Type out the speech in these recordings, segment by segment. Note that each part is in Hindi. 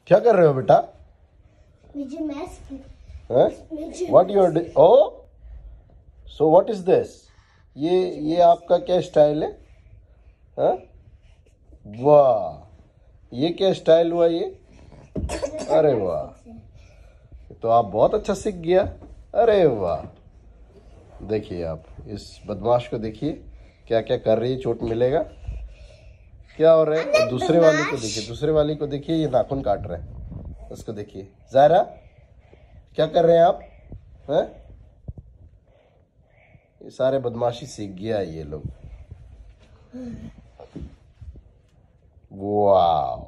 क्या कर रहे हो बेटा? What you are doing? Oh so what is this? ये आपका क्या स्टाइल है? हाँ? वाह, ये क्या स्टाइल हुआ ये? अरे वाह, तो आप बहुत अच्छा सीख गया। अरे वाह, देखिए आप इस बदमाश को देखिए क्या क्या कर रही है। चोट मिलेगा क्या हो रहा है? दूसरे वाले को देखिए, दूसरे वाले को देखिए, ये नाखून काट रहा है। उसको देखिए। ज़ायरा क्या कर रहे हैं आप? हैं? ये सारे बदमाशी सीख गया है ये लोग। वाह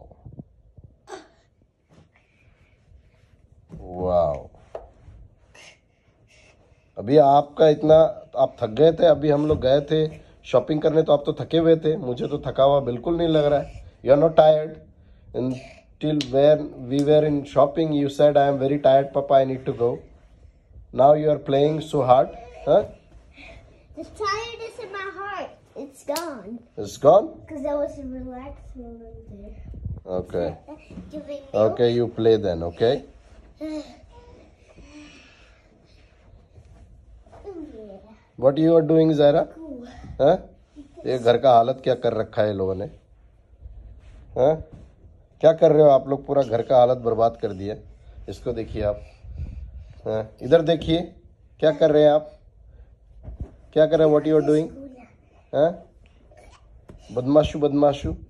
वाह, अभी आपका इतना, आप थक गए थे। अभी हम लोग गए थे शॉपिंग करने, तो आप तो थके हुए थे। मुझे तो थका हुआ बिल्कुल नहीं लग रहा है। You are not tired? Until when we were in shopping, you said, I am very tired, Papa, I need to go. Now you are playing so hard. Huh? The tiredness in my heart, it's gone. It's gone? Because I was relaxing a little bit. Okay. Okay, you play then, okay? What you are doing, Zaira? Huh? ये घर का हालत क्या कर रखा है ये लोगों ने? हाँ? क्या कर रहे हो आप लोग? पूरा घर का हालत बर्बाद कर दिया। इसको देखिए आप। हाँ, इधर देखिए क्या कर रहे हैं आप? क्या कर रहे हैं? What you are doing? हाँ, बदमाशू बदमाशू।